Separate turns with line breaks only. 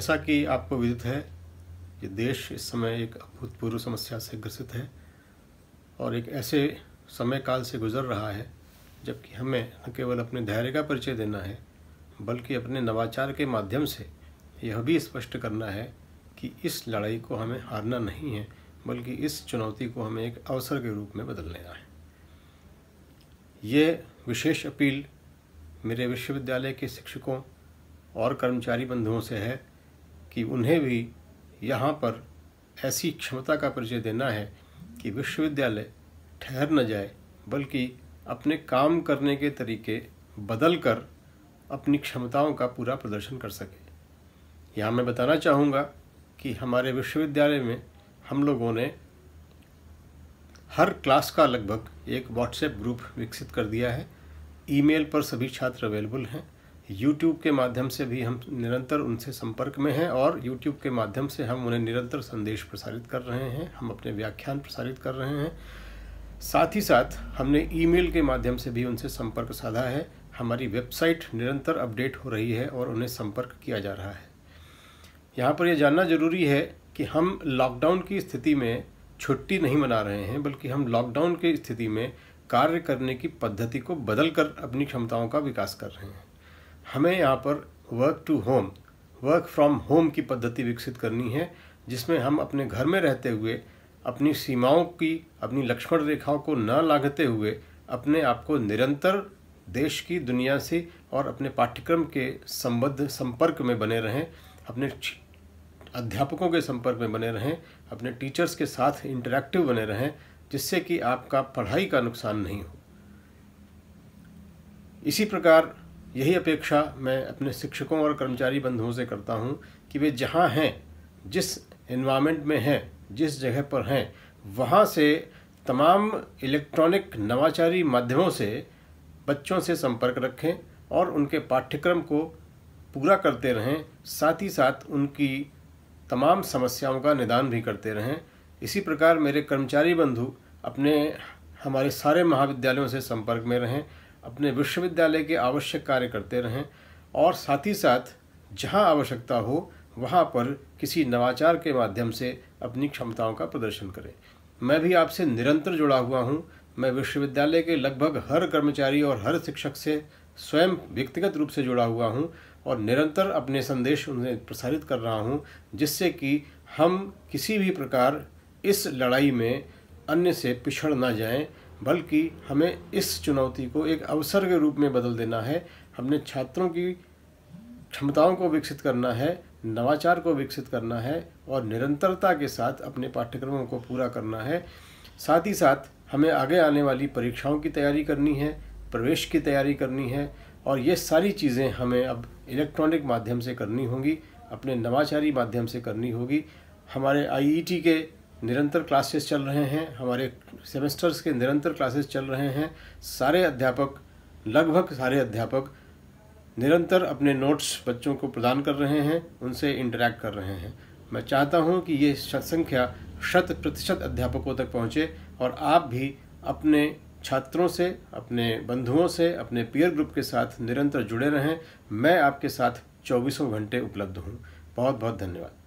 जैसा कि आपको विदित है कि देश इस समय एक अभूतपूर्व समस्या से ग्रसित है और एक ऐसे समय काल से गुजर रहा है जबकि हमें न केवल अपने धैर्य का परिचय देना है बल्कि अपने नवाचार के माध्यम से यह भी स्पष्ट करना है कि इस लड़ाई को हमें हारना नहीं है बल्कि इस चुनौती को हमें एक अवसर के रूप में बदल लेना है। ये विशेष अपील मेरे विश्वविद्यालय के शिक्षकों और कर्मचारी बंधुओं से है कि उन्हें भी यहाँ पर ऐसी क्षमता का परिचय देना है कि विश्वविद्यालय ठहर न जाए बल्कि अपने काम करने के तरीके बदल कर अपनी क्षमताओं का पूरा प्रदर्शन कर सके। यहाँ मैं बताना चाहूँगा कि हमारे विश्वविद्यालय में हम लोगों ने हर क्लास का लगभग एक व्हाट्सएप ग्रुप विकसित कर दिया है। ईमेल पर सभी छात्र अवेलेबल हैं। यूट्यूब के माध्यम से भी हम निरंतर उनसे संपर्क में हैं और यूट्यूब के माध्यम से हम उन्हें निरंतर संदेश प्रसारित कर रहे हैं, हम अपने व्याख्यान प्रसारित कर रहे हैं। साथ ही साथ हमने ईमेल के माध्यम से भी उनसे संपर्क साधा है। हमारी वेबसाइट निरंतर अपडेट हो रही है और उन्हें संपर्क किया जा रहा है। यहाँ पर यह जानना जरूरी है कि हम लॉकडाउन की स्थिति में छुट्टी नहीं मना रहे हैं बल्कि हम लॉकडाउन की स्थिति में कार्य करने की पद्धति को बदलकर अपनी क्षमताओं का विकास कर रहे हैं। हमें यहाँ पर वर्क फ्रॉम होम की पद्धति विकसित करनी है जिसमें हम अपने घर में रहते हुए अपनी सीमाओं की, अपनी लक्ष्मण रेखाओं को न लांघते हुए अपने आप को निरंतर देश की, दुनिया से और अपने पाठ्यक्रम के संबद्ध संपर्क में बने रहें, अपने अध्यापकों के संपर्क में बने रहें, अपने टीचर्स के साथ इंटरैक्टिव बने रहें, जिससे कि आपका पढ़ाई का नुकसान नहीं हो। इसी प्रकार यही अपेक्षा मैं अपने शिक्षकों और कर्मचारी बंधुओं से करता हूं कि वे जहां हैं, जिस एनवायरनमेंट में हैं, जिस जगह पर हैं, वहां से तमाम इलेक्ट्रॉनिक नवाचारी माध्यमों से बच्चों से संपर्क रखें और उनके पाठ्यक्रम को पूरा करते रहें। साथ ही साथ उनकी तमाम समस्याओं का निदान भी करते रहें। इसी प्रकार मेरे कर्मचारी बंधु हमारे सारे महाविद्यालयों से संपर्क में रहें, अपने विश्वविद्यालय के आवश्यक कार्य करते रहें और साथ ही साथ जहां आवश्यकता हो वहां पर किसी नवाचार के माध्यम से अपनी क्षमताओं का प्रदर्शन करें। मैं भी आपसे निरंतर जुड़ा हुआ हूं। मैं विश्वविद्यालय के लगभग हर कर्मचारी और हर शिक्षक से स्वयं व्यक्तिगत रूप से जुड़ा हुआ हूं और निरंतर अपने संदेश उन्हें प्रसारित कर रहा हूं, जिससे कि हम किसी भी प्रकार इस लड़ाई में अन्य से पिछड़ ना जाएं, बल्कि हमें इस चुनौती को एक अवसर के रूप में बदल देना है। हमने छात्रों की क्षमताओं को विकसित करना है, नवाचार को विकसित करना है और निरंतरता के साथ अपने पाठ्यक्रमों को पूरा करना है। साथ ही साथ हमें आगे आने वाली परीक्षाओं की तैयारी करनी है, प्रवेश की तैयारी करनी है और ये सारी चीज़ें हमें अब इलेक्ट्रॉनिक माध्यम से करनी होंगी, अपने नवाचारी माध्यम से करनी होगी। हमारे आईईटी के निरंतर क्लासेस चल रहे हैं, हमारे सेमेस्टर्स के निरंतर क्लासेस चल रहे हैं। सारे अध्यापक, लगभग सारे अध्यापक निरंतर अपने नोट्स बच्चों को प्रदान कर रहे हैं, उनसे इंटरैक्ट कर रहे हैं। मैं चाहता हूं कि ये संख्या 100% अध्यापकों तक पहुंचे और आप भी अपने छात्रों से, अपने बंधुओं से, अपने पीयर ग्रुप के साथ निरंतर जुड़े रहें। मैं आपके साथ 24 घंटे उपलब्ध हूँ। बहुत बहुत धन्यवाद।